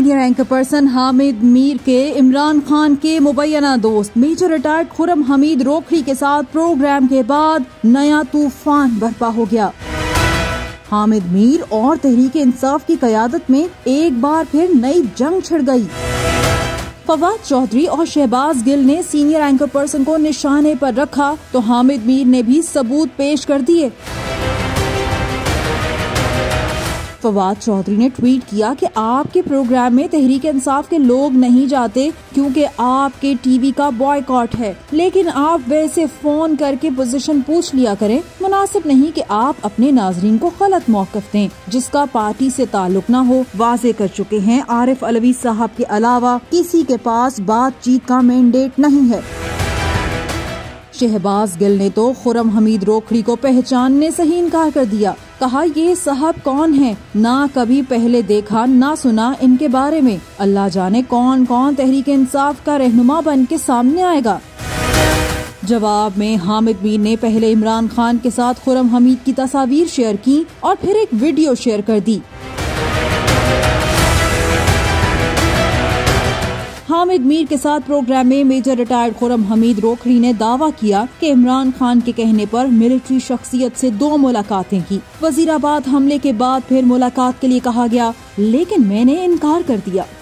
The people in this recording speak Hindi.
Senior anchor person Hamid Mir के इमरान खान के मुबैना दोस्त मेजर रिटायर्ड खुर्रम हमीद रोखड़ी के साथ प्रोग्राम के बाद नया तूफान बर्पा हो गया। हामिद मीर और तहरीक इंसाफ की क़यादत में एक बार फिर नई जंग छिड़ गई। फवाद चौधरी और शहबाज गिल ने सीनियर एंकर पर्सन को निशाने पर रखा तो हामिद मीर ने भी सबूत पेश कर दिए। फवाद चौधरी ने ट्वीट किया कि आपके प्रोग्राम में तहरीक इंसाफ के लोग नहीं जाते क्योंकि आपके टीवी का बॉयकॉट है, लेकिन आप वैसे फोन करके पोजीशन पूछ लिया करें। मुनासिब नहीं कि आप अपने नाजरीन को गलत मौक़िफ दें जिसका पार्टी से ताल्लुक न हो। वाज़े कर चुके हैं आरिफ अलवी साहब के अलावा किसी के पास बातचीत का मैंडेट नहीं है। शहबाज गिल ने तो खुर्रम हमीद रोखड़ी को पहचानने से ही इनकार कर दिया। कहा ये साहब कौन है, ना कभी पहले देखा ना सुना इनके बारे में। अल्लाह जाने कौन कौन तहरीक इंसाफ का रहनुमा बन के सामने आएगा। जवाब में हामिद मीर ने पहले इमरान खान के साथ खुर्रम हमीद की तस्वीर शेयर की और फिर एक वीडियो शेयर कर दी। हामिद मीर के साथ प्रोग्राम में मेजर रिटायर्ड खुर्रम हमीद रोखड़ी ने दावा किया कि इमरान खान के कहने पर मिलिट्री शख्सियत से 2 मुलाकातें की। वजीराबाद हमले के बाद फिर मुलाकात के लिए कहा गया, लेकिन मैंने इनकार कर दिया।